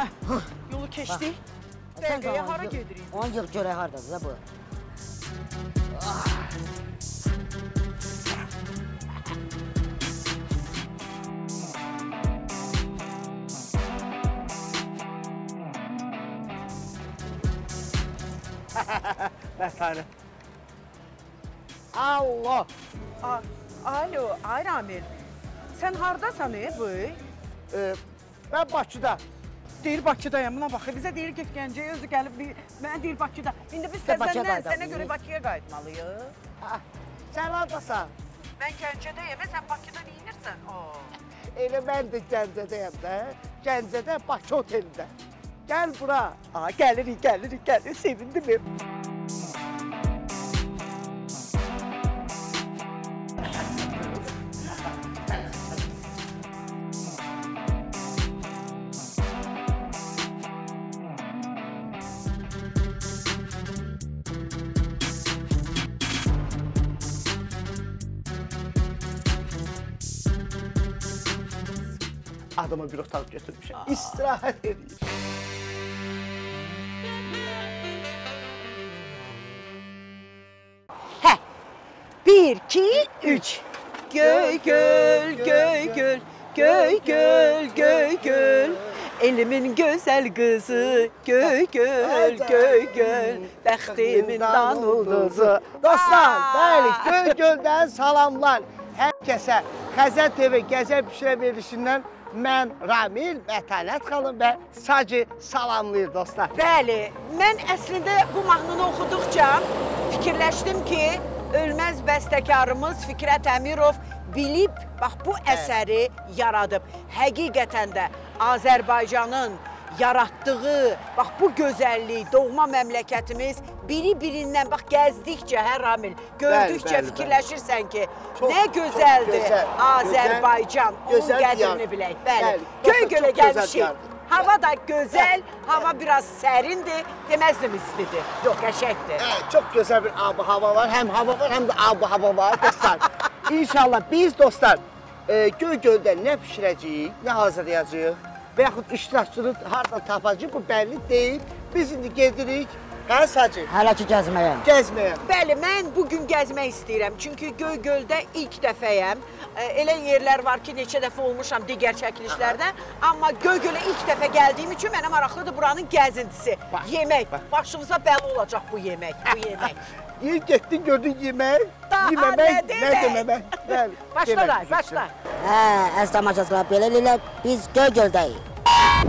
Yolu keçdik. Dəqiqəyə hara gedirik? 10 yıl görək haradadır bu. Mətanə. Allah! Alo, ay Ramil. Sən hardasan bu? Mən Bakıda. Deyir Bakıdayım, buna baxır. Bizə deyir get Gəncəyə, özü gəlib, mənə deyir Bakıda. İndi biz səndən sənə görə Bakıya qayıtmalıyıq. Sən hardasan? Mən Gəncədəyəm, sən Bakıda neyinirsən? Elə mən də Gəncədəyəm də. Gəncədə Bakı otelində. Gəl bura. Gəlirik, sevindim. Adama bir otaq götürmüşəm. İstirahət edir. Hə, 1, 2, 3. Göy göl, göy göl, göy göl, göy göl. Elimin gözəl qızı, göy göl, göy göl. Bəxtimin danulduzu. Dostlar, bəli, Göy Göldən salamlar. Hər kəsə Xəzər TV Gəzə Bişirə verilişindən mən Ramil, Mətanət xanım və Sacı salamlayır dostlar. Bəli, mən əslində bu mahnını oxuduqca fikirləşdim ki, ölməz bəstəkarımız Fikrət Əmirov bilib, bax bu əsəri yaradıb. Həqiqətən də Azərbaycanın yaratdığı, bax bu gözəllik, doğma məmləkətimiz biri-birindən, bax gəzdikcə, hə Ramil, gördükcə fikirləşirsən ki, nə gözəldir Azərbaycan, onun qədrini bilək. Bəli, Göy-Gölə gəlmişik. Hava da gözəl, hava biraz sərindir, deməzdim istidir. Yox, qəşəkdir. Çox gözəl bir ab-hava var, həm hava var, həm də ab-hava var dostlar. İnşallah biz dostlar Göy-Göldə nə pişirəcəyik, nə hazırlayacağıq və yaxud iştirakçını harada tapacaq, bu bəlli deyil. Biz indi gedirik, hə Sacı? Hələ ki gəzməyə. Gəzməyə. Bəli, mən bugün gəzmək istəyirəm. Çünki Göy-Göldə ilk dəfəyəm. Elə yerlər var ki, neçə dəfə olmuşam digər çəkilişlərdə. Amma Göy-Gölə ilk dəfə gəldiyim üçün mənə maraqlıdır buranın gəzintisi. Yemək. Başımıza bəli olacaq bu yemək. İlk getdin, gördün yemək, yeməmək, nə deməmək. Başla da, başla. Əziz tamaşaçılar, beləliklə biz Göy-Göldəyik.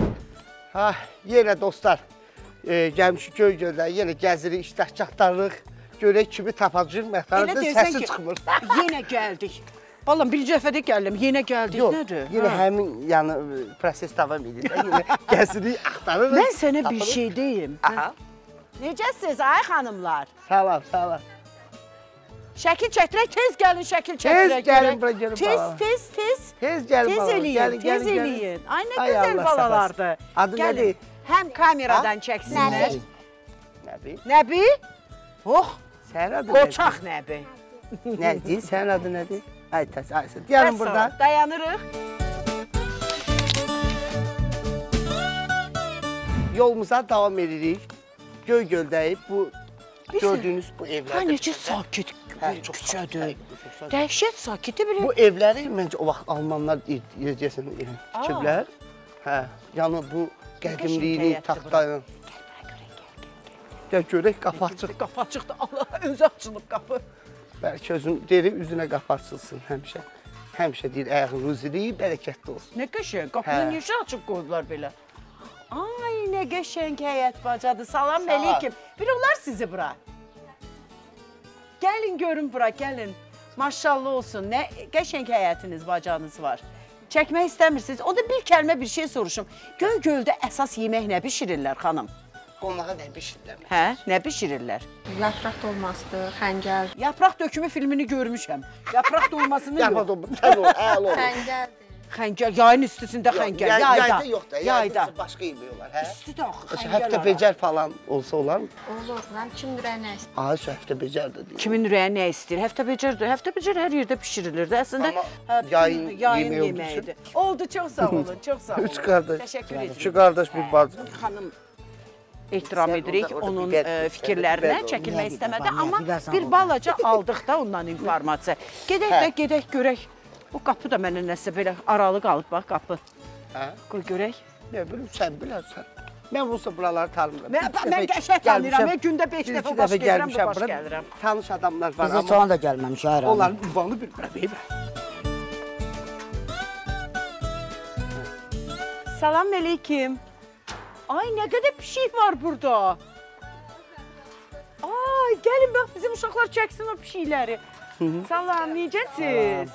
Yenə dostlar, gəlmişik Göy-Göldə, yenə gəzirik, iştirakçı axtarırıq. Görək kimi tapacaq, məxtarında səsi çıxmır. Yenə gəldik. Vallahi birinci dəfədə gəldim, yenə gəldik, nədir? Yenə həmin proses davam edir. Yenə gəzirik, axtarırıq. Mən sənə bir şey deyim. Necəsiniz, ay xanımlar? Salam, salam. Şəkil çəkdirək, tez gəlin şəkil çəkdirək. Tez gəlin, bura gəlin balalar. Tez. Tez gəlin balalar, Tez eləyin. Ay, nə gözəl balalardır. Adı nədir? Həm kameradan çəksinlər. Nəbi? Nəbi? Oh, sənin adı nədir? Qoçaq nəbi. Nədir, sənin adı nədir? Ay, təsəlsin. Gəlin burada. Dayanırıq. Yolumuza davam edirik. Göy-Göldəyik. Bu gördüyünz bu evlərdə. Necə sakit küçədir. Dəhşət sakitdir bir. Bu evləri məncə o vaxt almanlar yiyəcəksən tikiblər. Hə, yəni bu qədimliyini taxtayla. Gəl görək, qapı açıq. Qapı açıqdır, Allah, özü açılıb qapı. Bəlkə özün deyir, üzünə qapı açılsın həmişə. Həmişə deyir, ayağın ruzili, bərəkətli olsun. Nə qəşəng, qapını necə açıb qoydular belə? Ay, nə qəşəng həyət bacadır. Salam əleykum. Bir olar sizi bura. Gəlin görün bura, gəlin. Maşallah olsun, nə qəşəng həyətiniz, bacanız var. Çəkmək istəmirsiniz. O da bir kəlmə bir şey soruşum. Göy-Göldə əsas yemək nə bişirirlər, xanım? Qonağa nə bişirirlər? Hə, nə bişirirlər? Yapraq dolmasıdır, xəngəl. Yapraq dökümü filmini görmüşəm. Yapraq dolmasını yox. Yapraq dolması, əl ol. Xəngəldir. Xəngəl, yayın üstüsündə xəngəl, Yayda yox da, yayda. başqa yemək hə? Üstüdə axı xəngəl Həftə becər falan olsa olar mı? Olur, mən kim ürəyinə istəyir. Ay, şu həftə becər də deyil. Kimin ürəyi nə istəyir? Həftə becərdir. Həftə becər hər yerdə bişirilir də. Əslində Amma yayın yeməyi olduğu yeməyidir. Oldu, çox sağ olun, çox sağ olun. Üç qardaş. Təşəkkür edirəm. Şu qardaş bir bacı. Xanım ehtiram Sən edirik orada onun bir fikirlərinə, bel- çəkilmək bel- istəmədi, bel- amma bel- bir balaca aldıq da ondan informasiya. Gedək də, gedək görək. O qapı da mənə nəsə belə aralı qalıb, bax qapı. Hə? Qoy görək. Ne bileyim sen bilərsən. Mən olsa buraları tanımıram. Mən qəşəng tanıyıram, gündə 5 dəfə baş gəlirəm, gəlmişəm baş bura. gəlirəm. Tanış adamlar var Biz amma heç ona da gəlməmişik ayran. onların ünvanı bilmirəm. Salam aleyküm. Ay, nə qədər pişik var burada. Ay, gəlin bax, bizim uşaqlar çəksin o pişikləri. Salam, necəsiz?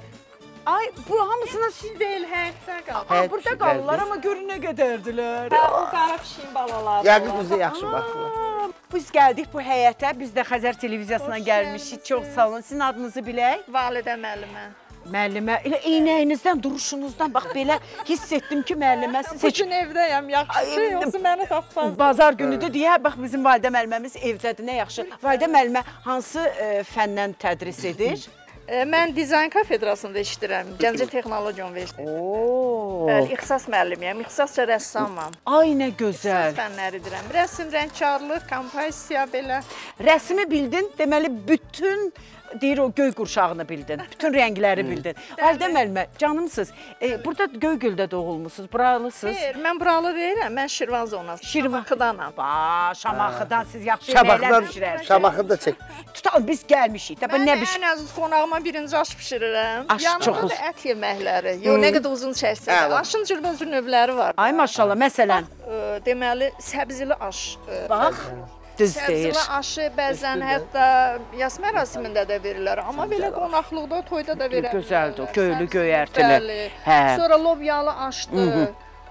Ay, bu hamısına siz deyil, həyətdə qalır. Həyət Burada pişiklərdir. qalırlar, amma görün nə qədərdilər. O qara pişiyin balaları. Yəqin bizə yaxşı baxırlar. Biz gəldik bu həyətə, biz də Xəzər televiziyasından gəlmişik. Çox sağ olun. Sizin adınızı bilək? Validə müəllimə. Müəllimə, elə eynəyinizdən, duruşunuzdan bax belə hiss etdim ki, müəlliməsiz. Bu gün evdəyəm, yaxşı yoxsa məni tapmaz. Bazar günüdür deyə, bax bizim Validə müəlliməmiz evdədir, nə yaxşı. Validə müəllimə hansı fəndən tədris edir? Mən dizayn kafedrasında işləyirəm, Gəncə Texnologiya Universitetində. Oo. Bəli, ixtisas müəllimiyəm, ixtisasca rəssamam. Ay, nə gözəl. İxtisas fənləri edirəm. Rəsm, rəngkarlıq, kompozisiya belə. Rəsmi bildin, deməli bütün deyir o göy qurşağını bildin, bütün rəngləri bildin. Validə müəllimə, canımsınız, burada Göygöldə doğulmusunuz, buralısınız. Xeyr, mən buralı deyirəm, mən Şirvan zonası. Şirvaxıdanam. Şamaxıdan siz yaxşı Şamaxıdan, yeməklər pişirərsiniz. Şamaxını da çək. Tutalım, biz gəlmişik. Təbə Mən nə bişir? ən əziz qonağıma birinci aş bişirirəm. Aş çox Yanında da ət yeməkləri. Yox, nə qədər uzun çəksə də. Əla. Aşın cürbəcür növləri var. Ay maşallah, məsələn, Deməli, səbzili aş. bax, düz deyir. Səbzili aşı bəzən hətta yas mərasimində də verirlər. Amma belə qonaqlıqda, toyda da verərlər. Gözəldir o, göylü, göyərtili. Bəli. Hə. Sonra lobyalı aşdır.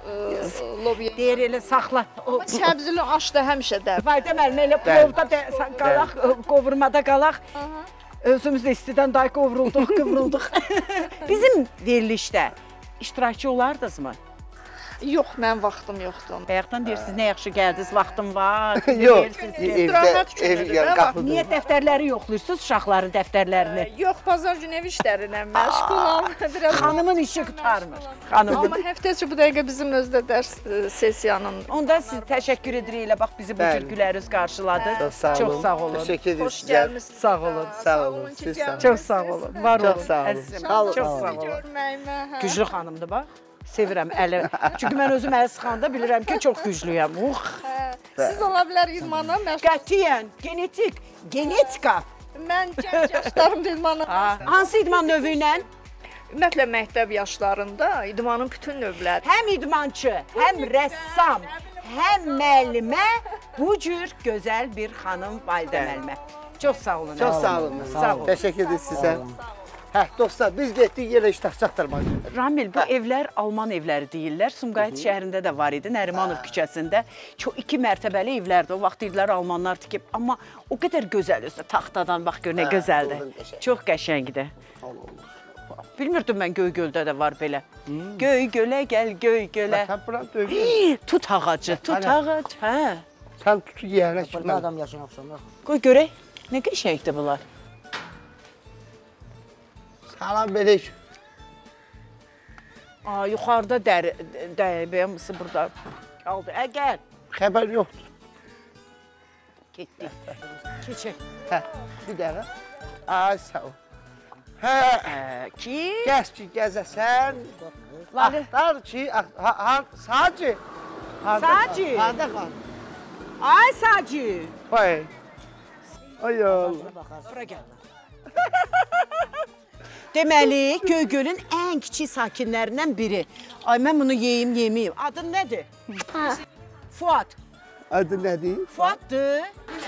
Lobya. Deyir elə saxla. O, Səbzili aş da həmişə də. Validə müəllimə elə plovda da qalaq, qovurmada qalaq. Özümüz də istidən day qovrulduq, qıvrılduq. Bizim verilişdə iştirakçı olardınızmı? Yox, mən vaxtım yoxdur. Bayaqdan deyirsiniz, nə yaxşı gəldiniz, vaxtım var. Yox, İstirahət günüdür də, qapıdır. Niyə dəftərləri yoxlayırsınız, uşaqların dəftərlərini? Yox, bazar günü ev işlərinə məşğulam. Biraz Xanımın işi qurtarmır. Xanım. Amma həftə içi bu dəqiqə bizim özdə dərs sessiyanın. Onda siz təşəkkür edirik elə bax bizi bu cür Bəli. gülərüz qarşıladınız. Çox sağ olun. Çox sağ olun. Təşəkkür ederiz Xoş sizə. gəlmisiniz. Sağ olun. Sağ olun. Siz sağ olun. Çox sağ olun. Var olun. Çox sağ olun. Əzizim. Sağ olun. Çox sağ olun. Görməyimə. Hə. Güclü xanımdır bax. Sevirəm əli. Çünki mən özüm əl sıxanda bilirəm ki, çox güclüyəm. Siz ola bilər idmana məşğul. Qətiyyən, genetika. Mən gənc yaşlarımda idmana. Hansı idman növü ilə? Ümumiyyətlə məktəb yaşlarında idmanın bütün növləri. Həm idmançı, həm rəssam, həm müəllimə bu cür gözəl bir xanım Validə müəllimə. Çox sağ olun. Çox sağ olun. Sağ olun. Təşəkkür ederiz sizə. Hə, dostlar, biz getdik yenə iştirakçılar. Ramil, bu evlər Alman evləri deyirlər. Sumqayıt şəhərində də var idi, Nərimanov küçəsində. Çox 2 mərtəbəli evlərdir. O vaxt dedilər Almanlar tikib. Amma o qədər gözəl özü taxtadan bax gör nə gözəldir. Çox qəşəngdir. Bilmirdim mən Göygöldə də var belə. Göygölə gəl, Göygölə. Sən buranı döyün. Tut ağacı, tut ağac. Hə. Sən tutu yiyənə Burada kimi. adam yaşına oxşamır. Qoy görək. Nə qəşəngdir bunlar. Salam verək. Yuxarıda bəyəmisi burada qaldı. Gəl. Xəbər yoxdur. Getdik. Keçək. Hə, bir dəqiqə. Ay, sağ ol. Hə, Ki? gəz ki, gəzəsən. Axtar ki, Sacı. Sacı. Harada qal? Ay Sacı. Vay. Ay Allah. Bura gəl. Deməli, Göygölün ən kiçik sakinlərindən biri. Ay, mən bunu yeyim. Adın nədir? Fuad. Adı nədir? Fuaddır.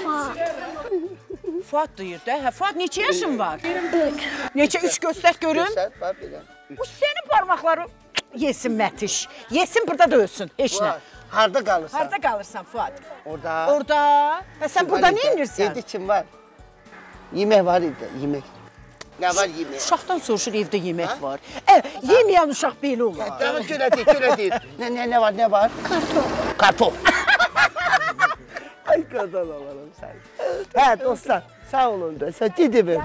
Fuad deyir də. Hə, Fuad neçə yaşın var? 3. Neçə 3 göstər görüm. Göstər, bax belə. Bu senin parmaqları yesin Mətiş. Yesin burada da ölsün. Heç nə. Harda qalırsan? Harda qalırsan Fuad? Orada. Orada. Və sən burada nə edirsən? Yedi kim var? Yemək var idi, yemək. Nə var yemək? Uşaqdan soruşur evdə yemək var. Yeməyən uşaq belə olur. Gölə deyil. Nə var, nə var? Kartop. Ay qadan alaram səni. Hə, dostlar, sağ olun da. Sən dedimi?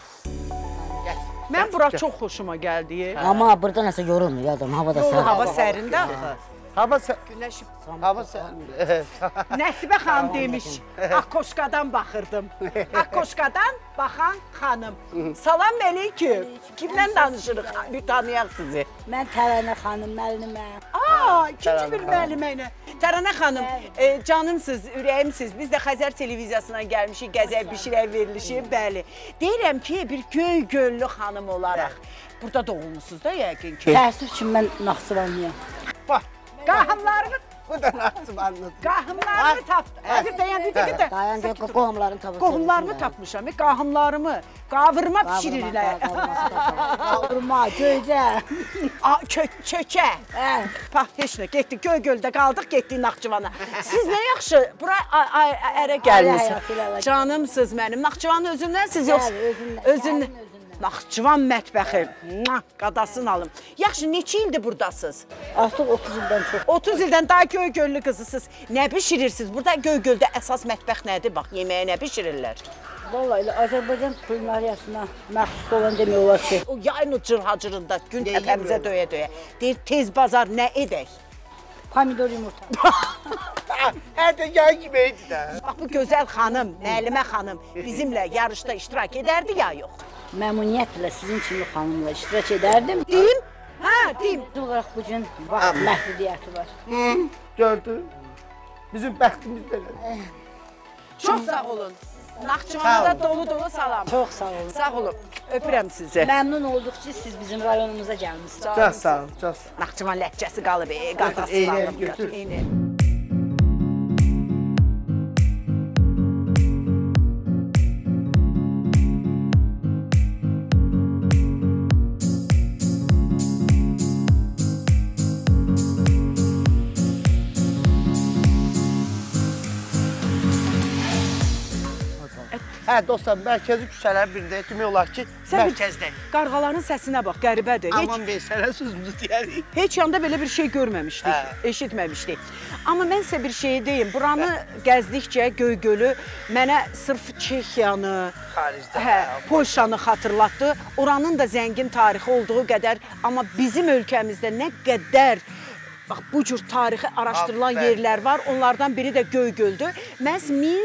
Mən bura çox xoşuma gəldi. Ama burada nəsə yorulmuyor adam. Havada sərin. Hava sərində. Hava Günəş. sən. Nəsibə xanım demiş, Akkoşkadan baxırdım. Akkoşkadan baxan xanım. Salam əleyküm. Kimdən danışırıq? Bir tanıyaq sizi. Mən Tərənə xanım müəlliməm. İkinci bir müəllimə ilə. Tərənə xanım, canımsız, ürəyimsiz. Biz də Xəzər televiziyasına gəlmişik, gəzək, bişirək verilişi. Bəli. Deyirəm ki, bir göy göllü xanım olaraq. Burada doğulmuşsunuz da yəqin ki. Təəssüf ki, mən Naxçıvanlıyam. Bax, Qahımlarını, bu da Naxçıvanlıdır. qahımlarını tapdım. Dayan deyək, qohumların tapılsın. Qohumlarımı tapmışam, qahımlarımı. Qavırma pişirirlər. Qavurma, göycə. Çökə. Heç nə, getdik Göygöldə qaldıq, getdik Naxçıvana. Siz nə yaxşı, bura ərə gəlmisiniz. Canımsız mənim. Naxçıvanın özündən siz yox. Özündən. Naxçıvan mətbəxi. Qadasını alım. Yaxşı, neçə ildir buradasınız? Artıq 30 ildən çox. 30 ildən daha Göygöllü qızısınız. Nə bişirirsiniz? Burada Göygöldə əsas mətbəx nədir? Bax, yeməyə nə bişirirlər? Vallahi Azərbaycan kulinariyasına məxsus olan demək olar ki. O yayın o cırhacırında gün təpəmizə döyə-döyə. Deyir, tez bazar nə edək? Pomidor yumurta. Hər də yay yeməkdir də. Bax, bu gözəl xanım, müəllimə xanım bizimlə yarışda iştirak edərdi ya yox? Məmnuniyyətlə sizin kimi xanımla iştirak edərdim. Deyim? Hə, deyim. Olaraq bugün vaxt məhdudiyyəti var. Gördün? Bizim bəxtimiz belə. Çox sağ olun. Naxçıvana da dolu-dolu salam. Çox sağ olun. Sağ olun. Öpürəm sizi. Məmnun olduq ki, siz bizim rayonumuza gəlmisiniz. Çox sağ ol, çox sağ ol. Naxçıvan ləhcəsi qalıb, qadası Eynək qalıb. götür. Eynək. Hə, dostlar, mərkəzi küçələrin birində demək olar ki, mərkəzdə. Qarğaların səsinə bax, qəribədir. Aman versənə sözümüzü deyərik. Heç yanda belə bir şey görməmişdik, eşitməmişdik. Amma mən sizə bir şey deyim, buranı gəzdikcə Göygölü mənə sırf Çexiyanı, Polşanı xatırlatdı. Oranın da zəngin tarixi olduğu qədər, amma bizim ölkəmizdə nə qədər bax, bu cür tarixi araşdırılan yerlər var. Onlardan biri də Göygöldür. Məhz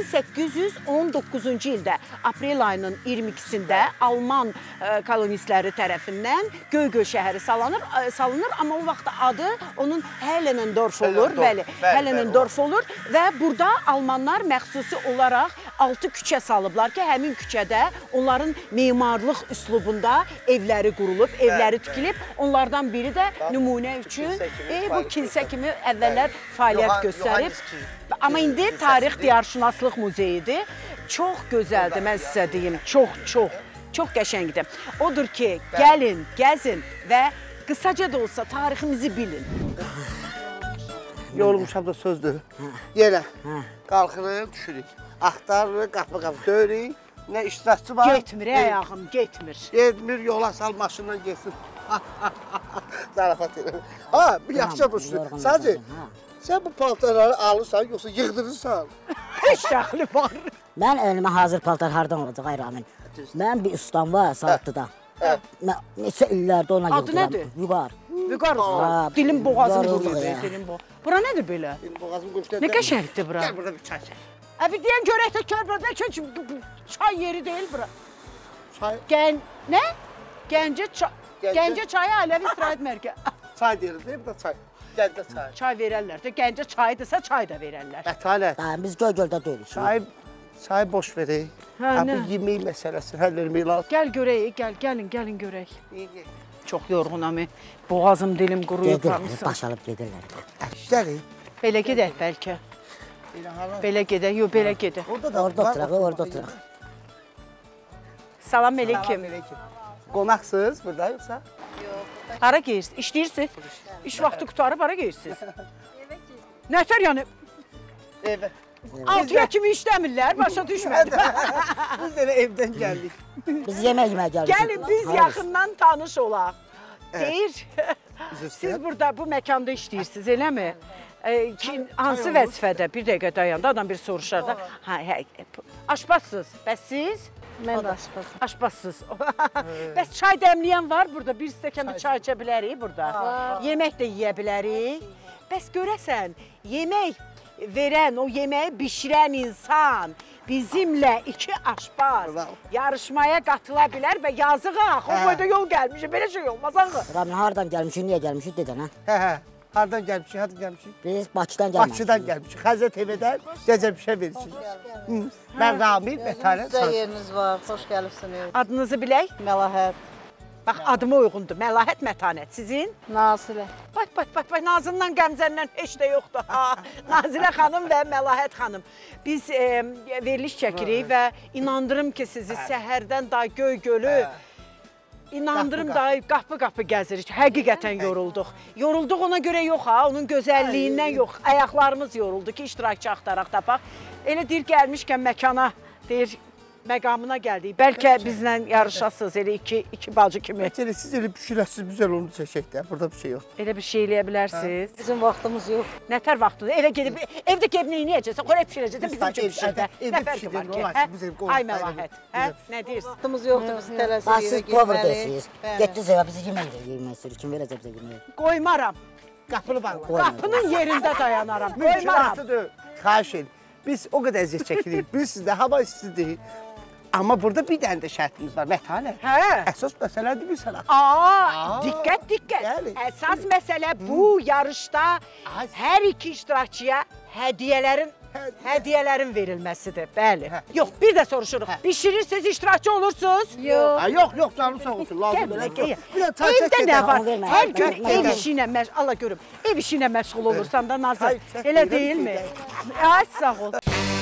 1819-cu ildə aprel ayının 22-sində Alman kolonistləri tərəfindən Göygöl şəhəri salınır. Amma o vaxt adı onun Helenendorf olur. Bəli, Helenendorf olur və burada Almanlar məxsusi olaraq 6 küçə salıblar ki, həmin küçədə onların memarlıq üslubunda evləri qurulub, evləri tikilib. Onlardan biri də nümunə üçün bu kilsə kimi əvvəllər fəaliyyət göstərib. Amma indi tarix diyarşünaslıq muzeyidir. Çox gözəldir, mən sizə deyim. Çox qəşəngdir. Odur ki, gəlin, gəzin və qısaca da olsa tariximizi bilin. Yorulmuşam da sözdür. Yenə qalxırıq, düşürük. Axtarırıq, qapı-qapı döyürük. Nə iştirakçı var? Getmir, ayağım, getmir. Getmir, yola sal, maşından getsin. Zarafat edir. Ha, bir yaxşı dostum. Sadəcə, sən bu paltarları alırsan, yoxsa yığdırırsan? Heç dəxli var. Mən əlimə hazır paltar hardan olacaq, ay Ramin? Mən bir ustam var Saatlıda. Neçə illərdə ona Adı nədir? Vüqar. Vüqar usta. Dilim boğazım qurulur. Bura nədir belə? Nə qəşəngdir bura? Gəl burada bir çay çək. Bir deyən görək də körbədə çay yeri deyil bura. Çay? Nə? Gəncə çayı ailəvi istirahət mərkəzi. Çay deyilir, deyil mi çay? Gəncə çay. Çay verərlər də, Gəncə çayıdırsa çay da verərlər. Ətalət. Biz Göygöldə deyilik. Çay boş verək. Bu yemək məsələsini həll etmək lazım. Gəl görək, gəlin görək. Çox yorğunam, boğazım, dilim quruyub. Başalıb gedirlər. Gəlik. Belə gedək bəlkə. Belə gedək, yox belə gedək. Orada oturaq. Salam əleykum. Qonaqsınız burada yoxsa? Yox. Hara geyirsiniz? İşləyirsiniz? İş vaxtı qutarıb hara geyirsiniz? Nətər yəni? Evə. 6-ya kimi işləmirlər, başa düşmədim. Biz elə evdən gəldik. Biz yemək yeməyə gəldik. Gəlin biz yaxından tanış olaq. Deyir, siz burada bu məkanda işləyirsiniz, eləmi? Hansı vəzifədə? Bir dəqiqə dayandı, adam bir soruşar da. Aşpazsınız, bəs siz? Mən də aşpazım. Aşpazsınız. Bəs çay dəmləyən var burada, bir stəkan da çay içə bilərik burada. Yemək də yeyə bilərik. Bəs görəsən, yemək verən, o yeməyi bişirən insan bizimlə 2 aşpaz yarışmaya qatıla bilər və yazıq axı, o boyda yol gəlmişik, belə şey olmaz axı. Ramin, hardan gəlmişik, niyə gəlmişik dedən, hə? Hə. Hardan gəlmişik? Biz Bakıdan gəlmişik. Bakıdan gəlmişik. Xəzər TV-dən gecə bir şey verirsiniz. Mən Ramil, Mətanət. Sizə yeriniz var, xoş gəlibsiniz. Adınızı bilək? Məlahət, Bax, adıma uyğundur. Məlahət Mətanət. Sizin? Nasilə. Bax, Nazından, Qəmzəndən heç də yoxdur. Nazilə xanım və Məlahət xanım. Biz veriliş çəkirik və inandırım ki, sizi səhərdən da Göygölü, inandırım da qapı-qapı gəzirik. Həqiqətən yorulduq. Yorulduq ona görə yox ha, onun gözəlliyindən yox. Ayaqlarımız yoruldu ki, iştirakçı axtaraq tapaq. Elə deyir, gəlmişkən məkana, deyir, məqamına gəldik. Bəlkə bizlə yarışasınız, elə iki bacı kimi. Bəlkə siz elə pişirəsiniz, güzel onu çəkək də. Burada bir şey yoxdur. Elə bir şey eləyə bilərsiniz. Bizim vaxtımız yox. Nətər vaxtında? Evə gedib, evdə gedib neyniyəcəksən? Xorək pişirəcəksən, bizim üçün pişirdə. Nə fərqi var ki? Ay Məlahət, nə deyirsən? Vaxtımız yoxdur, biz tələsirik. Bax, siz povr deyəsiniz. Getdiniz evə, bizi yemək yemək istəyirik. Kim verəcək bizə yemək? Qoymaram. Qapını bağla. Qapının yerində dayanaram. Qoymaram. Mümkünatıdır. Xahiş edin. Biz o qədər əziyyət çəkirik. Bilirsiniz də, hava istidir. Amma burada bir dənə də şərtimiz var, Mətanət. Hə. Əsas məsələdir bir sənə. Diqqət. Bəli. Əsas məsələ bu yarışda hər iki iştirakçıya hədiyyələrin verilməsidir. Bəli. Yox, bir də soruşuruq. Bişirirsiniz, iştirakçı olursunuz? Yox, canım sağ olsun, lazım elə. Evdə nə var? Hər gün ev işi ilə məşğul, Allah görüm, ev işi ilə məşğul olursan da Nazır, elə deyilmi? Ay, sağ ol.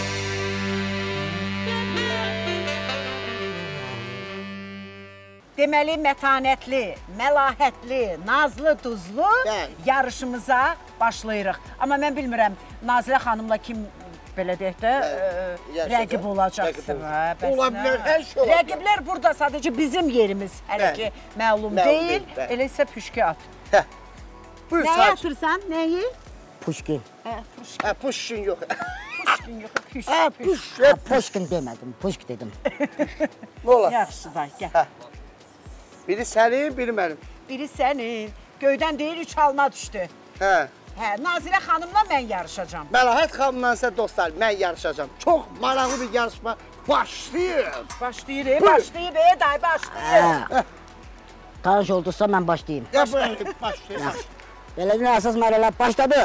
Deməli, mətanətli, məlahətli, nazlı, duzlu yarışımıza başlayırıq. Amma mən bilmirəm, Nazilə xanımla kim, belə deyək də, rəqib olacaqsın. Ola bilər, hər şey ola bilər. Rəqiblər burada sadəcə bizim yerimiz hələ ki məlum deyil. Elə isə püşkü at. Nəyə atırsan, nəyi? Puşkin. Puşkin yox. Püşkün yox, Puşkin demədim, puşk dedim. Nə olar? Yaxşı da, gəl. Biri sənin, biri mənim. Biri sənin, göydən deyir 3 alma düşdü. Hə. Nazilə xanımla mən yarışacağam. Məlahət xanımla dostlar, mən yarışacağım. Çox maraqlı bir yarışma başlayır. Başlayır, day, başlayır. Tanış olduksa mən başlayayım. Başlayır. Belediyə əsas mərhələ başladı.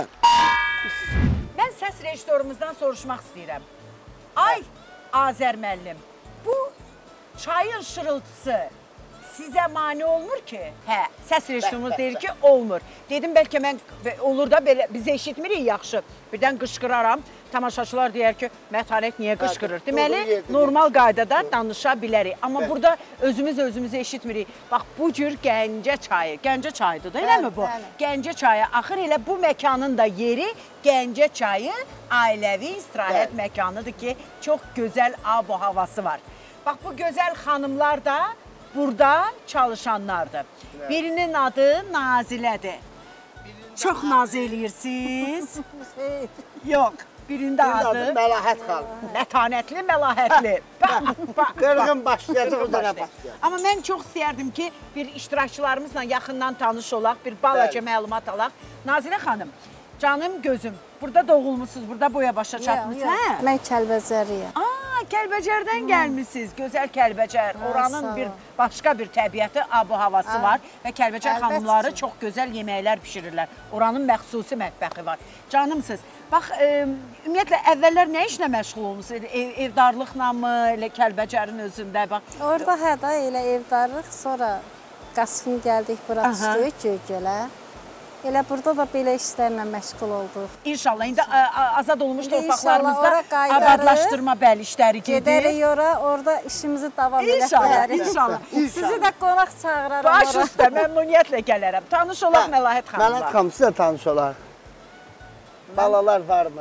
Mən səs rejissorumuzdan soruşmaq istəyirəm. Ay Azər müəllim, bu çayın şırıltısı sizə mane olmur ki? Hə, səs rejissorumuz deyir ki, olmur. Dedim, bəlkə mən olur da belə, biz eşitmirik yaxşı. Birdən qışqıraram, tamaşaçılar deyər ki, Mətanət niyə qışqırır? Deməli, normal qaydada danışa bilərik. Amma burada özümüzü eşitmirik. Bax, bu cür Gəncə çayı, Gəncə çayıdır da, eləmi bu? Gəncə çayı, axır elə bu məkanın da yeri Gəncə çayı ailəvi istirahət məkanıdır ki, çox gözəl ab-o havası var. Bax, bu gözəl xanımlar da burada çalışanlardır. Birinin adı Nazilədir. Çox naz eləyirsiniz. Yox, birinin adı Məlahət xanım. mətanətli, məlahətli. Qırğın başlayacaq, o da başlayacaq. Amma mən çox istəyərdim ki, bir iştirakçılarımızla yaxından tanış olaq, bir balaca məlumat alaq. Nazilə xanım, canım gözüm, burada doğulmuşsunuz, burada boya başa çatmışsınız. Mən Kəlbəcəriyəm. Kəlbəcərdən gəlmişsiniz, gözəl Kəlbəcər. Oranın bir başqa bir təbiəti, ab-havası var və Kəlbəcər xanımları çox gözəl yeməklər pişirirlər. Oranın məxsusi mətbəxi var. Canımsınız, bax, ümumiyyətlə, əvvəllər nə işlə məşğul olmuşsunuz? Evdarlıqla mı, elə Kəlbəcərin özündə? Orada hə da elə evdarlıq, sonra Qasım gəldik, bura düşdük Göygölə. Elə burada da belə işlərlə məşğul olduq. İnşallah, indi azad olmuş torpaqlarımızda abadlaşdırma işləri gedir. Gedərik ora, orada işimizi davam edək bilərik. İnşallah. Sizi də qonaq çağıraram ora. Baş üstə, məmnuniyyətlə gələrəm. Tanış olaq Məlahət xanımla. Məlahət xanım, sizə tanış olaq. Balalar varmı?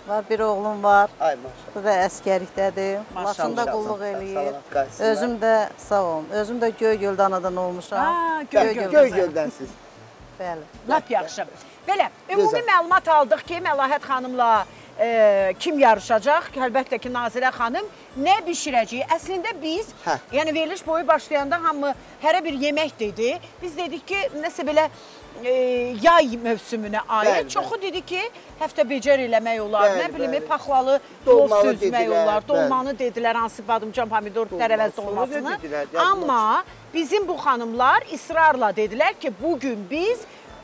Var, bir oğlum var. Ay maşallah. Bu da əskərlikdədir. Laçında qulluq eləyir. Qaysınlar. Özüm də sağ olun. Özüm də Göygöldə anadan olmuşam. Ha, Göygöldənsiz. Bəli. Lap yaxşı. Belə, ümumi Gözəl. məlumat aldıq ki, Məlahət xanımla kim yarışacaq? Əlbəttə ki, Nazirə xanım nə bişirəcək? Əslində biz, Hə. yəni veriliş boyu başlayanda hamı hərə bir yemək dedi. Biz dedik ki, nəsə belə yay mövsümünə aid. Bəli, Çoxu dedi ki, həftə becər eləmək olar, Bəli, nə bilim, bəli. paxlalı plov Dolmalı süzmək dedilər, olar, bəli. dolmanı dedilər, hansı badımcan, pomidor, tərəvəz Dolması dolmasını. dedilər, yadımda. Amma bizim bu xanımlar israrla dedilər ki, bugün biz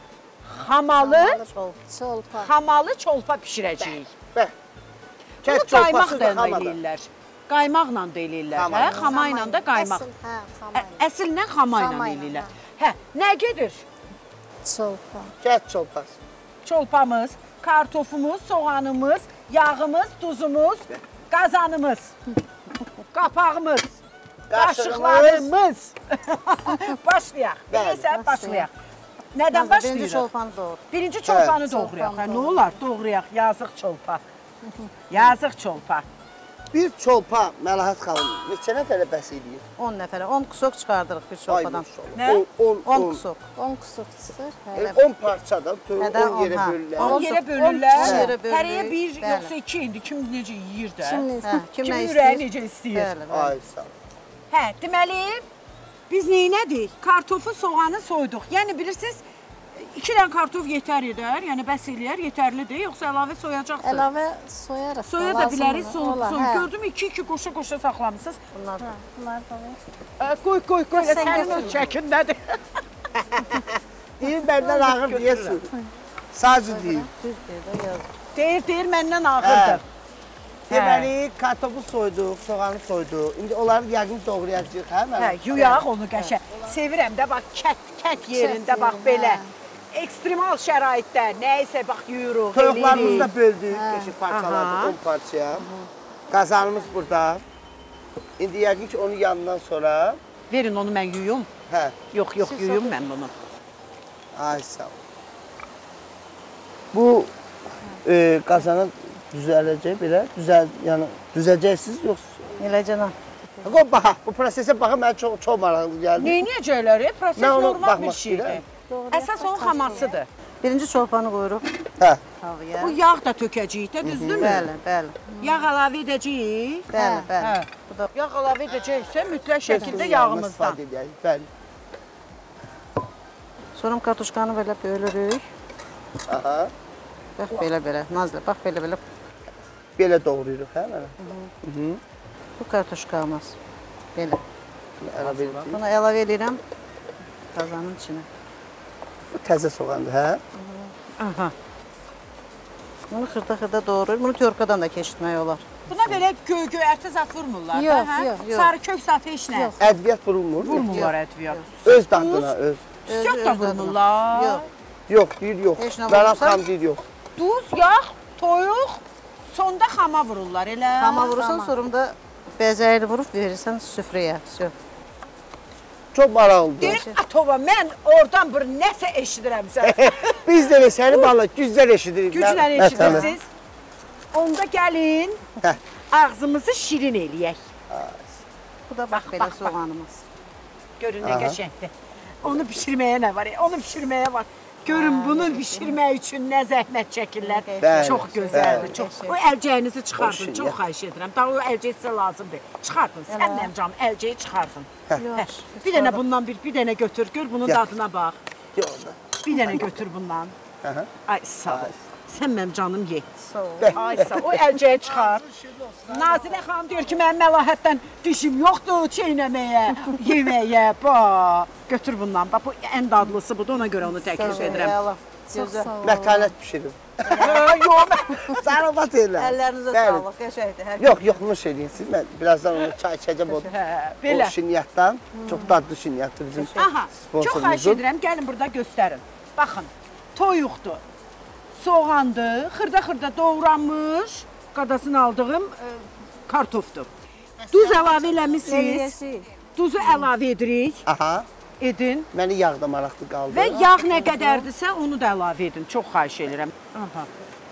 Çolpa. xamalı çolpa bişirəcəyik. Bəh. Bunu Kət qaymaq çolpası da da xamada. eləyirlər. Qaymaqla da eləyirlər, Xama hə? ilə. Xama ilə də qaymaq. Əsl, hə, xama ilə. Əslində xama ilə Xama ilə, eləyirlər. Hə, nə gedir? Çolpa. Kət çolpası. Çolpamız, kartofumuz, soğanımız, yağımız, duzumuz, qazanımız, qapağımız, qaşıqlarımız. Başlayaq. Bilirsən, başlayaq. Nədən Birinci başlayırıq? çolpanı doğru. Birinci çolpanı Hə, doğrayaq. çolpanı Hə, nə olar? Doğrayaq. Yazıq çolpa. Yazıq çolpa. Bir çolpa Məlahət xanım neçə nəfərə bəs eləyir? 10 nəfərə. 10 kusok çıxardırıq bir çolpadan. Nə? 10 kusok. 10 kusuq çıxır. Yəni 10 parçadan Hədə 10 yerə on, hə. bölürlər. 10 On yerə yerə bölürlər. bölürük. Hərəyə bir, Bəli. yoxsa iki indi. Kim necə yeyir də. Hə, kim Kim nə ürəyi istəyir? necə istəyir. Bəli, bəli. Ay sağ ol. Hə, deməli, biz neynədik? Kartofu, soğanı soyduq. Yəni, bilirsiniz, 2 dənə kartof yetər edər, yəni bəs eləyər, yetərlidir, yoxsa əlavə soyacaqsınız. Əlavə soyarıq. Soya da bilərik, Olar, hə. gördüm 2-2 qoşa-qoşa saxlamısınız. Bunlar da. Bunlar da var. Qoy, Sən sənin götür. öz çəkindədir. Deyir məndən ağır deyəsin. Sadəcə deyir. Düz deyir də yaz. Deyir, məndən ağırdır. Deməli, kartofu soyduq, soğanı soyduq. İndi onları yəqin doğrayacağıq, hə? Hə, yuyaq onu qəşəng. Sevirəm də, bax, kət yerində, bax, belə. Ekstremal şəraitdə, nəyisə, bax, yuyuruq, Toyuqlarımızı da eləyirik. böldük, qəşəng parçaladık, Aha. 10 parçaya. Qazanımız burada. İndi yəqin ki, onun yanından sonra, Verin onu mən yuyum. hə, Yox, yuyum mən bunu. ay sağ ol. Bu qazana düzələcək belə, yəni düzəcəksiniz yoxsa? Eləcə nə? Qoy baxaq, bu prosesə baxaq, mənə çox maraqlı gəldi. Neyniyəcəklər? Proses Mən ona normal bir baxmaq şeydir. istəyirəm. Əsas onun xamasıdır. Birinci çolpanı qoyuruq Hə, tavaya. Bu yağ da tökəcəyik də, düzdürmü? Bəli, bəli. Yağ əlavə edəcəyik. Bəli, bəli. Hə. Bu da Yağ əlavə edəcəksə mütləq şəkildə yağımızdan. istifadə edək, bəli. sonra kartuşkanı belə bölürük. Aha, Bax belə-belə. Nazlı, bax belə-belə. belə doğrayırıq, hə mənə? Bu kartuşkamız. Belə. Əlavə edirik. Bunu əlavə edirəm qazanın içinə. Bu təzə soğandır, hə? Aha. Bunu xırda-xırda doğrayır. Bunu törkadan da keçirmək olar. Buna belə göyərti zat vurmurlar Yox, da, hə? yox, yox. Sarı kök zatı heç nə. Yox. Ədviyyat vurulmur. Vurmurlar ədviyyat. Öz dadına, öz. Siyot da vurmurlar. Yox. Yox, deyir yox. Heç nə Mənə vurursan- xam deyir yox. Duz, yağ, toyuq, sonda xama vururlar, elə. Xama vurursan, sonra da bəzəyini vurub verirsən süfrəyə. Söv. Çox maraqlıdır. Deyir, Atova, mən oradan bir nəsə eşidirəmsə. Biz də səni bala güclər eşidirik. Güclə Mən- eşidirsiniz. Onda gəlin, Hə. ağzımızı şirin eləyək. Bu da bax belə soğanımız. Görün nə qəşəngdir. Onu bişirməyə nə var? Onu bişirməyə var. Görün bunu bişirmək üçün nə zəhmət çəkirlər. Bəli, Çox gözəldir. bəli. Çox. O əlcəyinizi çıxardın. Hoş Çox ya. xahiş edirəm. Daha o əlcək sizə lazımdır. Çıxardın. Sən mənim canım əlcəyi çıxardın. Yox. Bir dənə bundan bir dənə götür. Gör bunun Gel. dadına bax. Yox. Bir dənə götür bundan. Aha. Ay sağ ol. Sən mənim canım ye. Sağ ol. Ay sağ ol. O əlcəyi çıxar. Nazilə xanım deyir ki, mənim Məlahətdən dişim yoxdur çeynəməyə, yeməyə. Bax, götür bundan. Bax, bu ən dadlısı budur. Ona görə onu təklif edirəm. Əla. Çox Gözəl. sağ ol. Mətanət bişirim. Yox, Zarabat elə. Əllərinizə Bəli. sağlıq, qəşəngdir. Hər Yox, yox, nuş eləyin siz. Mən birazdan onu çay içəcəm o. hə, O belə. şinyatdan. Çox dadlı şinyatdır bizim Aha, çox xahiş sponsorumuzun. edirəm, gəlin burada göstərin. Baxın, toyuqdur, soğandır, xırda-xırda doğranmış, qadasını aldığım kartofdur. Duz əlavə eləmişsiniz, duzu əlavə edirik, Aha. edin. Məni yağda maraqlı qaldı. Və yağ nə qədərdirsə onu da əlavə edin. Çox xahiş edirəm. Aha.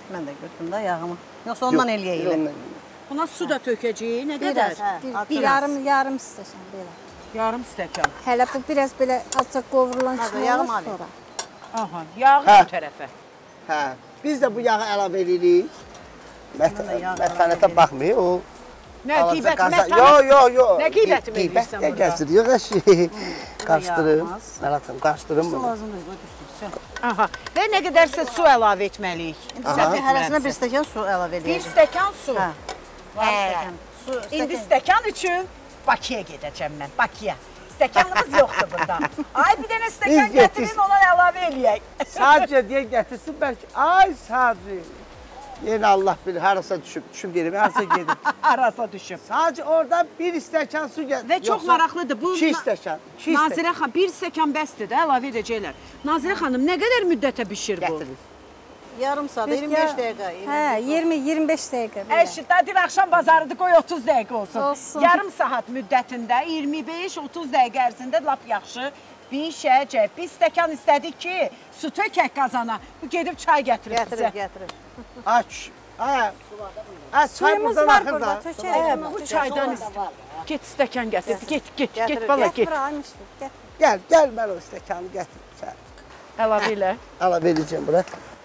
Mən də götürdüm də yağımı. Yoxsa ondan eləyəyim. Buna su da tökəcəyik. Nə Biraz, qədər? yarım stəkan belə. Yarım stəkan. Hələ bu biraz belə azca qovrulan Hadi, kimi yağım olur alayım. sonra. Aha, yağı Hə. bu tərəfə. Hə. Biz də bu yağı əlavə edirik. Mətanətə baxmayın, o Nə alaca qiybət, qazan. mətənət? Yo. Nə qiybətimi Qiybət eləyirsən də burada? gəzir. Yox, əşi. Qarışdırım. yağmaz. Məlatım, qarışdırım bunu. Lazımdır, götürsün. Aha. Və nə qədərsə su əlavə etməliyik. Səfi hərəsinə bir stəkan su əlavə Bir edəcəm. stəkan su. Hə. Hə. Stəkan. Su, İndi stəkan üçün Bakıya gedəcəm mən, Bakıya. Stəkanımız yoxdur burada. Ay bir dənə stəkan Biz getdik. gətirin, ona əlavə eləyək. Sadəcə deyə gətirsin bəlkə. Ay sadəcə. Yenə Allah bilir, harasa düşüb gedim, harasa gedim. Arasa düşüb. Sadəcə oradan bir stəkan su gətir. Və çox maraqlıdır. Bu 2 stəkan. 2 stəkan. Nazirə xanım, bir stəkan bəsdir də, əlavə edəcəklər. Nazirə xanım, nə qədər müddətə bişir bu? Gətirir. yarım saat, 25 dəqiqə. Hə, 20-25 dəqiqə belə. Əşit, dil axşam bazarıdır, qoy 30 dəqiqə olsun. Olsun. Yarım saat müddətində 25-30 dəqiqə ərzində lap yaxşı bişəcək. Biz stəkan istədik ki, su tökək qazana. Bu gedib çay gətirib bizə. Gətirir. Aç. Hə. Aç, Suyumuz çay var buradan burada, axır da. tökərik. Bu çaydan get stəkan gətir. Get bala Get get. bura, ay Müşfiq, get. Gəl mən o stəkanı gətir. Əlavə elə. Əlavə edəcəm bura.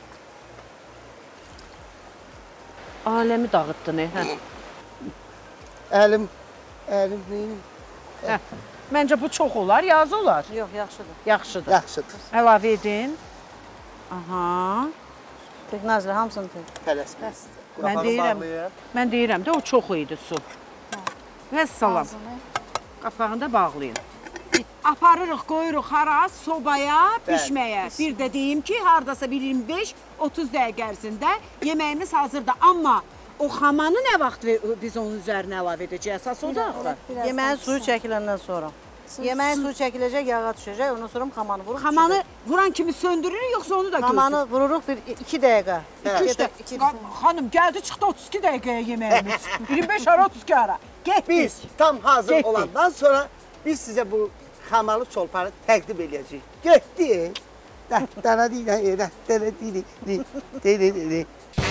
Aləmi dağıtdın, hə. Əlim neyim? Hə. Məncə bu çox olar, yazı olar. Yox, yaxşıdır. Yaxşıdır. Yaxşıdır. Əlavə edin. Aha. Tök Nazirə, hamısını tök. Tələsmə. Mən deyirəm də o çox idi su. Vəssalam. Qapağını da bağlayın. Aparırıq, qoyuruq hara? Sobaya, pişməyə. Bir də deyim ki, hardasa bir 25-30 dəqiqə ərzində yeməyimiz hazırdır. Amma o xamanı nə vaxt biz onun üzərinə əlavə edəcəyik? Əsas o da. Yeməyin suyu çəkiləndən sonra. Yeməyin suyu çəkiləcək, yağa düşəcək, ondan sonra xamanı vururuq. Xamanı vuran kimi söndürürük, yoxsa onu da gözləyir? Xamanı vururuq bir 2 dəqiqə. Xanım, gəldi çıxdı 32 dəqiqəyə yeməyimiz. 25 ara, 32 ara. Getdik. Biz tam hazır Getdik. olandan sonra biz sizə bu xamalı çolpanı təqdim edəcəyik. Getdi. Dana deyil.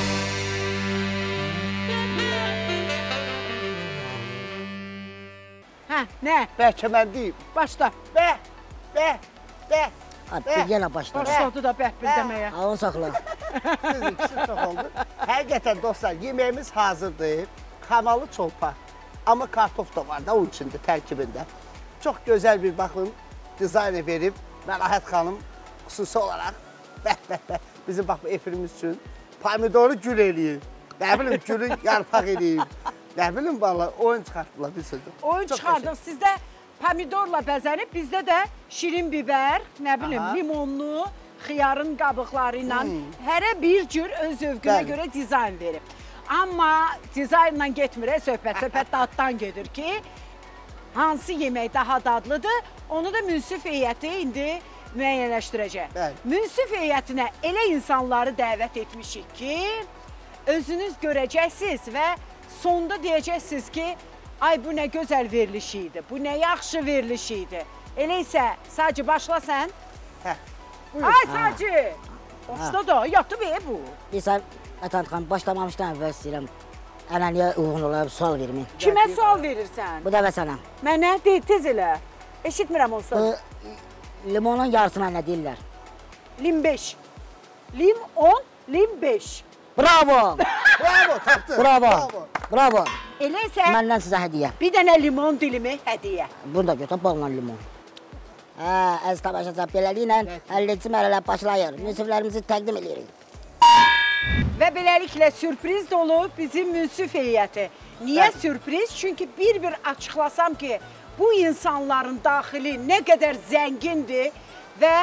Hə, nə? Bəlkə mən deyim. Başla. Bə. Hadi yenə başla. Başladı da bəhbil deməyə. Alın saxla. Sizin ikisi çox oldu. Həqiqətən dostlar, yeməyimiz hazırdır. Xamalı çolpa. Amma kartof da var da onun içində, tərkibində. Çox gözəl bir baxın, dizayn verib Məlahət xanım xüsusi olaraq bizim bax bu efirimiz üçün pomidoru gül eləyir. Nə bilim, gülü yarpaq eləyir. Nə bilim, valla oyun çıxartdılar bir sözü. Oyun çıxardıq. Sizdə pomidorla bəzənib, bizdə də şirin biber, nə bilim, limonlu, xiyarın qabıqları ilə hərə bir cür öz zövqünə görə dizayn verib. Amma dizaynla getmir, söhbət daddan gedir ki, hansı yemək daha dadlıdır, onu da münsif heyəti indi müəyyənləşdirəcək. Münsif heyətinə elə insanları dəvət etmişik ki, özünüz görəcəksiniz və sonda deyəcəksiniz ki, ay bu nə gözəl veriliş idi, bu nə yaxşı veriliş idi. Elə isə Sacı başla sən. Ay Sacı! Başla da, yatıb bu. Bilsən, Atan xanım, başlamamışdan əvvəl istəyirəm. Ənəniyə uyğun olaraq sual vermək. Kimə sual verirsən? Bu dəfə sənə. Mənə deyil, tez elə. Eşitmirəm o sözü. Limonun yarısına nə deyirlər? Lim5. Lim10, lim5. Bravo! Bravo, tapdın. Bravo. Elə isə Məndən sizə hədiyyə. bir dənə limon dilimi hədiyyə. Bunu da götür, balla limon. Əziz tamaşaçılar, beləliklə 50-ci mərhələ başlayır. Münsiflərimizi təqdim edirik. Və beləliklə sürpriz dolu bizim münsif heyəti. Niyə sürpriz? Çünki bir-bir açıqlasam ki, bu insanların daxili nə qədər zəngindir və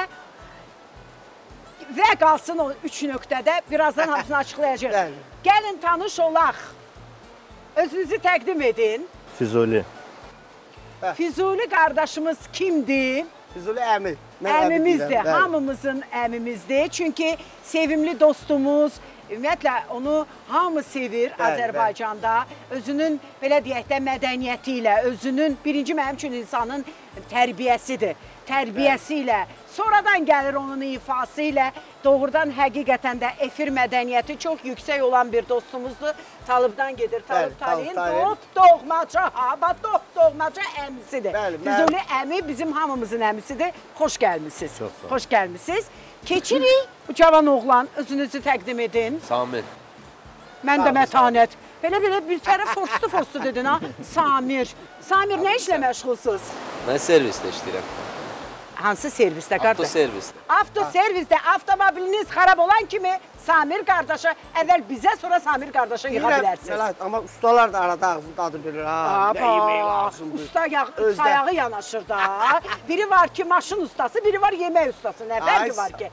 qalsın o 3 nöqtədə birazdan hamısını açıqlayacaq. Gəlin tanış olaq. Özünüzü təqdim edin. Füzuli. Füzuli qardaşımız kimdir? Füzuli əmi. Əmimizdir, hamımızın əmimizdir. Çünki sevimli dostumuz, Ümumiyyətlə onu hamı sevir Azərbaycanda. Özünün belə deyək də mədəniyyəti ilə, özünün birinci mənim üçün insanın tərbiyəsidir. Tərbiyəsi ilə, sonradan gəlir onun ifası ilə. Doğrudan həqiqətən də efir mədəniyyəti çox yüksək olan bir dostumuzdur. Talıbdan gedir, Talib Taliyin doğmaca, doğmaca əmisidir. Füzuli əmi bizim hamımızın əmisidir. Xoş gəlmişsiniz. Xoş gəlmişsiniz. Keçirik, bu cavan oğlan özünüzü təqdim edin. Samir. Mən də mətanət. Belə bir tərəf forstu dedin ha. Samir. Samir, nə işlə məşğulsuz? Mən servisdə işləyirəm. Hansı servisdə qardaş? Avtoservisdə. Avtoservisdə avtomobiliniz xarab olan kimi Samir qardaşa, əvvəl bizə, sonra Samir qardaşa yığa bilərsiniz. Amma ustalar da arada ağzını dadı bilir ha. Nə yemək lazımdır. Usta sayağı yanaşır da. Biri var ki maşın ustası, biri var yemək ustası. Nə fərqi var ki?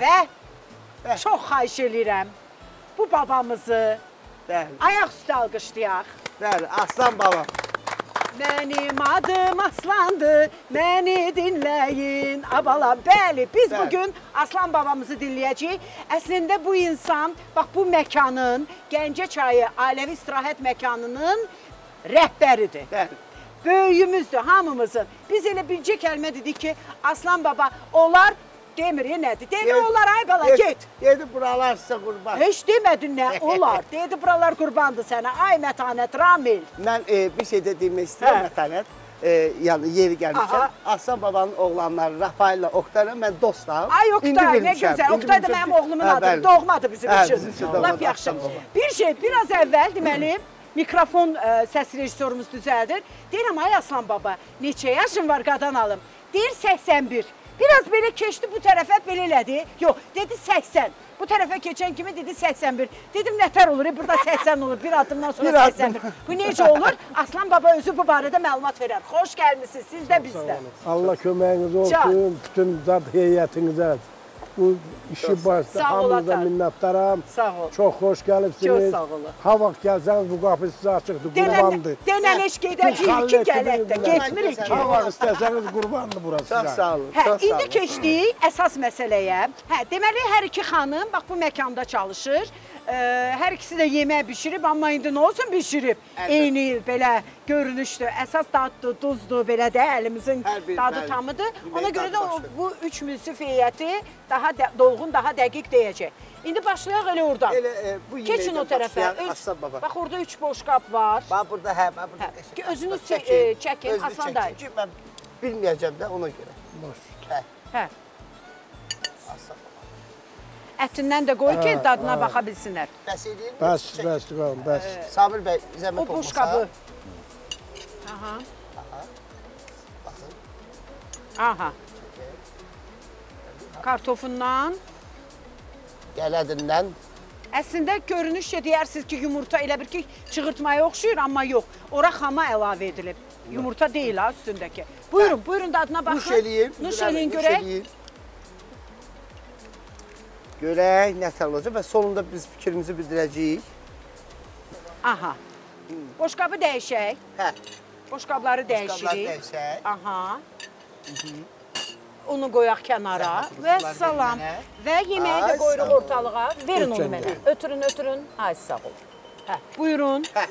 Və çox xahiş eləyirəm bu babamızı ayaq üstə alqışlayaq. Bəli, Aslan babam. Mənim adım Aslandır, məni dinləyin, abalam. Bəli, biz bugün Aslan babamızı dinləyəcəyik. Əslində bu insan, bax bu məkanın, Gəncə çayı ailəvi istirahət məkanının rəhbəridir. Bəli. Böyüyümüzdür, hamımızın. Biz elə bircə kəlmə dedik ki, Aslan baba, onlar demir, nədir? Dedi, onlar ay bala, get. Dedi, buralar sizə qurban. Heç demədin nə, onlar. Dedi, buralar qurbandır sənə. Ay mətanət, Ramil. Mən bir şey də demək istəyirəm, mətanət. Yəni, yeri gəlmişəm. Aslan babanın oğlanları, Rafael ilə Oqtayla mən dostam. Ay Oqtay, nə gözəl. Oqtay da mənim oğlumun adıdır. Doğmadır bizim üçün. Lap yaxşı. Bir şey, biraz əvvəl deməli, mikrofon səs rejissorumuz düzəldir. Deyirəm, ay Aslan baba, neçə yaşın var qadan alım? Deyir, 81. Biraz belə keçdi bu tərəfə, belə elədi. Yox, dedi 80. Bu tərəfə keçən kimi dedi 81. Dedim, nətər olur, burada 80 olur, bir addımdan sonra 81. Bu necə olur? Aslan baba özü bu barədə məlumat verər. Xoş gəlmişsiniz, siz də bizdə. Allah köməyiniz olsun, bütün zat heyətinizə. Bu işi başda hamınıza minnətdaram. Sağ ol. Çox xoş gəlibsiniz. Çox sağ olun. Ha vaxt gəlsəniz bu qapı sizə açıqdır, qurbandır. Denən eş gedəcəyik ki, gələk də, getmirik ki. Ha vaxt istəsəniz qurbandır burası. Çox sağ olun. İndi keçdik əsas məsələyə. Deməli, hər iki xanım bax bu məkanda çalışır. Hər ikisi də yemək bişirib, amma indi nə olsun bişirib? Eyni il belə görünüşdür. Əsas daddır, duzdur, belə də əlimizin dadı tamıdır. Ona görə də bu üç münsif heyəti daha dolğun, daha dəqiq deyəcək. İndi başlayaq elə oradan. Keçin o tərəfə. Bax, orada 3 boşqab var. Bax, burada, burada. Özünüz çəkin, Aslan da. Mən bilməyəcəm də ona görə. Hə. Ətindən də qoy ki, dadına baxa bilsinlər. Bəs edin? Bəs, bəs. Sabir bəy, zəhmət olmasa. O boşqabı. Aha. Aha. Kartofundan. Gələdindən. Əslində görünüşcə deyərsiniz ki, yumurta elə bir ki, çığırtmaya oxşuyur, amma yox. Ora xama əlavə edilib. Yumurta deyil ha üstündəki. Buyurun, buyurun dadına baxın. Nuş eləyim. Nuş eləyin görək. Görək, nətər olacaq və sonunda biz fikrimizi bildirəcəyik. Aha. Boşqabı dəyişək. Hə. Boşqabları dəyişirik. Boşqabları dəyişək. Aha. Onu qoyaq kənara və salam. Və yeməyi də qoyuruq ortalığa. Verin onu mənə. Ötürün, ötürün. Ay, sağ olun. Hə, buyurun. Hə.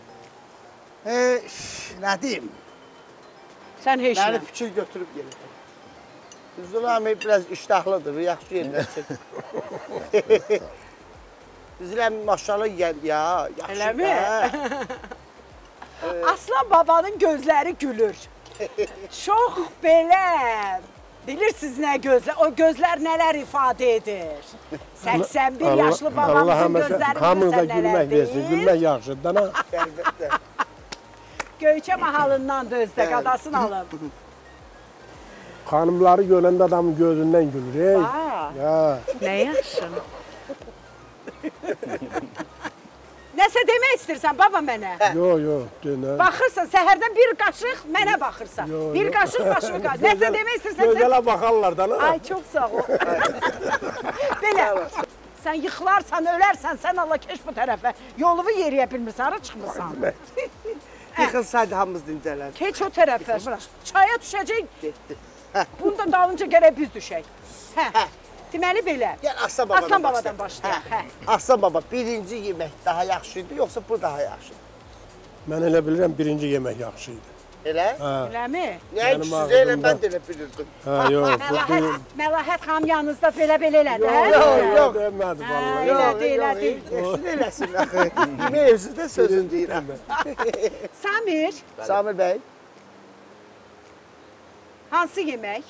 Nə deyim? Sən heç nə. Məni fikir götürüb gelir. Füzuli biraz iştahlıdır, yaxşı yerləşir. Füzuli maşallah ya, yaxşı. Eləmi? Aslan babanın gözləri gülür. Çox belə, bilirsiniz nə gözlər, o gözlər nələr ifadə edir. 81 yaşlı babamızın gözləri bilirsə nələrdir. Gülmək yaxşıdır da. Göyçə mahalından da özdə, qadasını alıb. Xanımları görəndə adamın gözündən gülür. Nə yaxşı. Nəsə demək istəyirsən baba mənə? Yox, denə. Baxırsan, səhərdən bir qaşıq mənə baxırsan. Bir qaşıq başımı qaşıq. Nəsə demək istəyirsən? Gözələ baxarlar da. Ay, çox sağ ol. Belə, sən yıxılarsan, ölərsən, sən Allah keş bu tərəfə. Yolumu yeriyə bilmirsən, hara çıxmırsan. Yıxılsaydı hamımız dincələr. Keç o tərəfə, çaya düşəcək. Bundan dalınca gərək biz düşək. Deməli belə. Gəl Aslan babadan Aslan babadan başlayaq. Hə. Aslan baba, birinci yemək daha yaxşıydı, yoxsa bu daha yaxşıdır? Mən elə bilirəm birinci yemək yaxşı idi. Elə? Hə. Eləmi? Nə Mənim ikisi elə ağzımda- mən də elə bilirdim. Hə, yox. Məlahət xanım yanınızda belə elədi, hə? Yox. Demədi vallahi. Elədi. Eləsin axı. Mevzuda sözün deyirəm. Samir, Samir bəy. hansı yemək?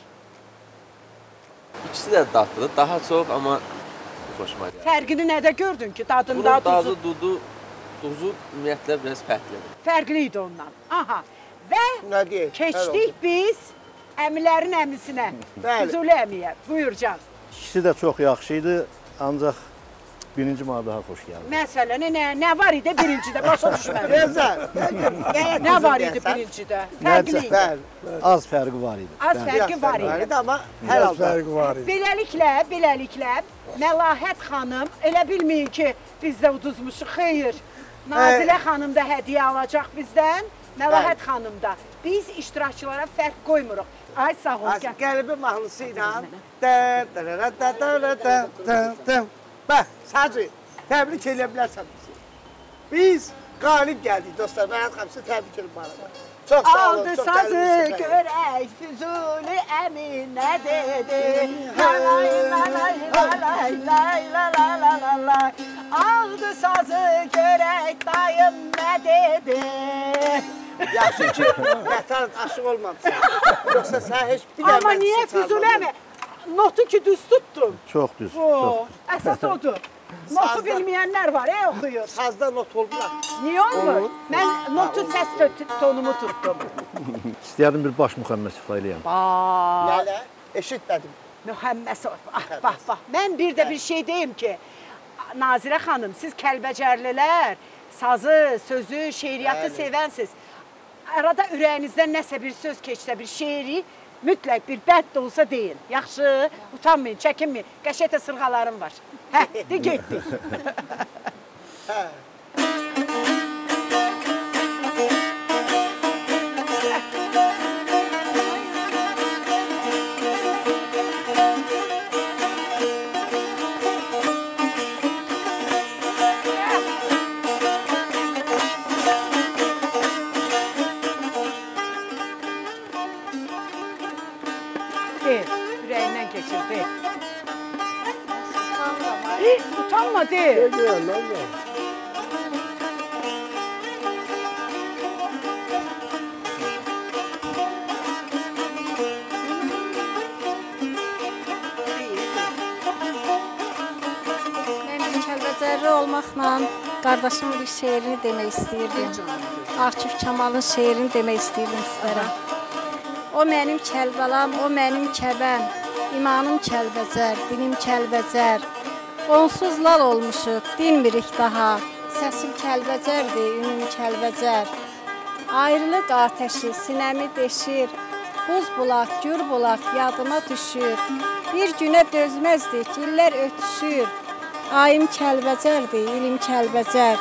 İkisi də dadlıdır, daha çox amma xoşuma gəlir. Fərqini nədə gördün ki, dadında, Bunun duzu? dadı, duzu ümumiyyətlə biraz fərqlidir. Fərqli idi ondan. Aha. Və Nə deyək? keçdik biz əmilərin əmisinə. Bəli. Füzuli əmiyə. Buyur can. İkisi də çox yaxşı idi, ancaq birinci mənə daha xoş gəldi. Məsələn, nə var idi birincidə? Başa düşmədim. Gözəl. Nə var idi birincidə? Fərqli idi. Bəli. Az fərqi var idi. Az fərqi var idi. Amma hər Hər halda. fərqi var idi. Beləliklə, Məlahət xanım, elə bilməyin ki, biz də uduzmuşuq, xeyr. Nazilə xanım da hədiyyə alacaq bizdən, Məlahət xanım da. Biz iştirakçılara fərq qoymuruq. Ay sağ ol, gəl. Qəlibə mahnısı ilə Bax, Sacı, təbrik edə bilərsən bizi. Biz qalib gəldik dostlar. Məlahət xanım, sizi təbrik edirəm bana. Çox sağ olun. Aldı çox sazı gəlmişsiniz. görək Füzuli əmi nə dedi? Lay lay lay lay lay lay lay lay. Aldı sazı görək dayım nə dedi? Yaxşı ki, vətən aşıq olmamışsan. Yoxsa sən heç bir dənə Amma niyə Füzuli əmi? Notu ki düz tutdun. Çox düz. O, əsas odur. Notu Sazda- bilməyənlər var, oxuyur. Sazda not olmur. Niyə olmur? Mən notu səs tonumu tutdum. İstəyərdim bir baş müxəmməs ifa eləyəm. Nələ? Eşitmədim. Mühəmməs, bax. Mən bir də bir şey deyim ki, Nazirə xanım, siz Kəlbəcərlilər sazı, sözü, şeiriyyatı sevənsiz. Arada ürəyinizdən nəsə bir söz keçsə, bir şeiri mütləq bir bəd də olsa deyin. Yaxşı, utanmayın, çəkinməyin. Qəşətə sırğalarım var. Hə, de getdik. De, ürəyindən keçir, de. Utanma, de. Gəl, lan gəl. Mən Kəlbəcərli olmaqla qardaşımın bir şeirini demək istəyirdim. Akif Kamalın şeirini demək istəyirdim sizlərə. O mənim Kəlbəlam, o mənim Kəbəm, imanım Kəlbəcər, dilim Kəlbəcər. Onsuz lal olmuşuq, dinmirik daha. Səsim Kəlbəcərdir, ünüm Kəlbəcər. Ayrılıq atəşi sinəmi deşir. Buz bulaq, gür bulaq yadıma düşür. Bir günə dözməzdik, illər ötüşür. Ayım Kəlbəcərdir, ilim Kəlbəcər.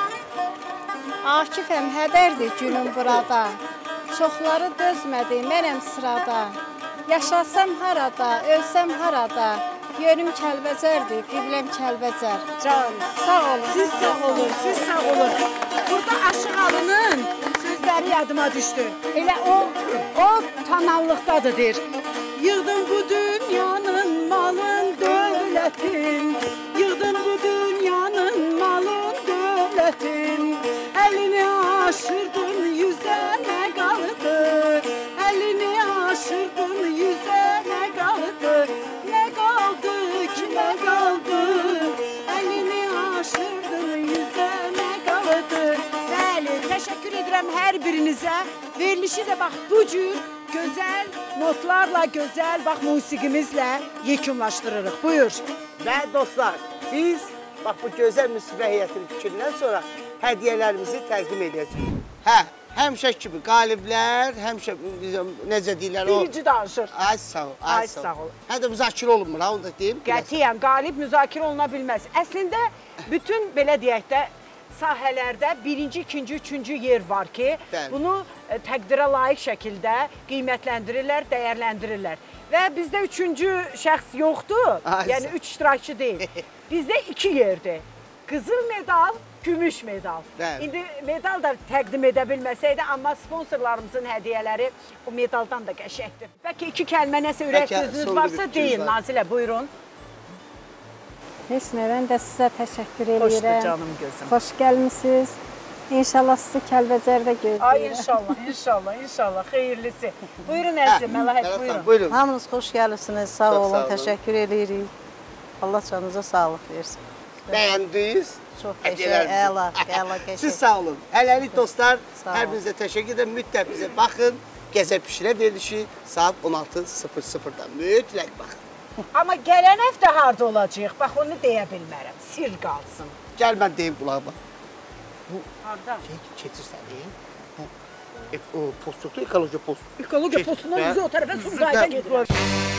Akifəm hədərdir günüm burada. Çoxları dözmədi, mənəm sırada. Yaşasam harada, ölsəm harada. Yönüm Kəlbəcərdir, qibləm Kəlbəcər. Can, Sağ olun. siz sağ olun, siz sağ olun. Burada Aşıq Alının sözləri yadıma düşdü. Elə o tanallıqdadır deyir. Yığdın bu dünyanın malın dövlətin. Yığdın bu dünyanın malın dövlətin. Əlini aşırdın yüzə nə qaldı? Əlini aşırdın yüzə nə qaldı? Nə qaldı ki nə qaldı? Əlini aşırdın yüzə nə qaldı? Bəli, təşəkkür edirəm hər birinizə. Verilişi də bax bu cür gözəl notlarla, gözəl bax musiqimizlə yekunlaşdırırıq. Buyur. Və dostlar, biz bax bu gözəl müsibə heyətinin fikrindən sonra hədiyyələrimizi təqdim edəcəyik. Hə, həmişə kimi qaliblər, həmişə necə deyirlər o... Birinci danışır. Ay sağ ol, Ay sağ ol. Hə də müzakirə olunmur, ha, onu da deyim. Qətiyyən, qalib müzakirə oluna bilməz. Əslində, bütün belə deyək də, sahələrdə birinci, ikinci, üçüncü yer var ki, Bəli. bunu təqdirə layiq şəkildə qiymətləndirirlər, dəyərləndirirlər. Və bizdə üçüncü şəxs yoxdur. Ay, Yəni 3 iştirakçı deyil. Bizdə 2 yerdir. Qızıl medal, gümüş medal. Bəli. İndi medal da təqdim edə bilməsəydi, amma sponsorlarımızın hədiyyələri o medaldan da qəşəngdir. Bəlkə 2 kəlmə nəsə ürək Bəlkə sözünüz son bir varsa fikriniz deyin var. Nazilə, buyurun. Heç nə, mən də sizə təşəkkür Xoşdur edirəm. canım gözüm. Xoş gəlmisiniz. İnşallah sizi Kəlbəcərdə gözləyirəm. Ay inşallah, xeyirlisi. Buyurun əzizim, Məlahət, buyurun. Buyurun. Hamınız xoş gəlirsiniz, sağ Çox olun, sağ olun. təşəkkür edirik. Allah canınıza sağlıq versin. Bəyəndiniz. Çox Hədiyyələr qəşəng, əla, qəşəng. Siz sağ olun. Hələlik dostlar, Sağ olun. hər birinizə təşəkkür edirəm. Mütləq bizə baxın. Gəzə pişirə verilişi saat 16:00-da. Mütləq baxın. Amma gələn həftə harda olacağıq? Bax onu deyə bilmərəm. Sir qalsın. Gəl mən deyim qulağıma. Harda? Keçirsən, o post yoxdur, ekoloji post. Ekologiya postundan Hə? üzü o tərəfə Sumqayıta gedir.